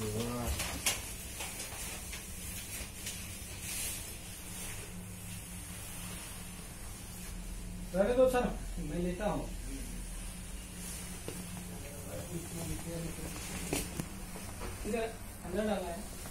रहने दो सर, मैं लेता हूँ। इधर अंदर डाला है।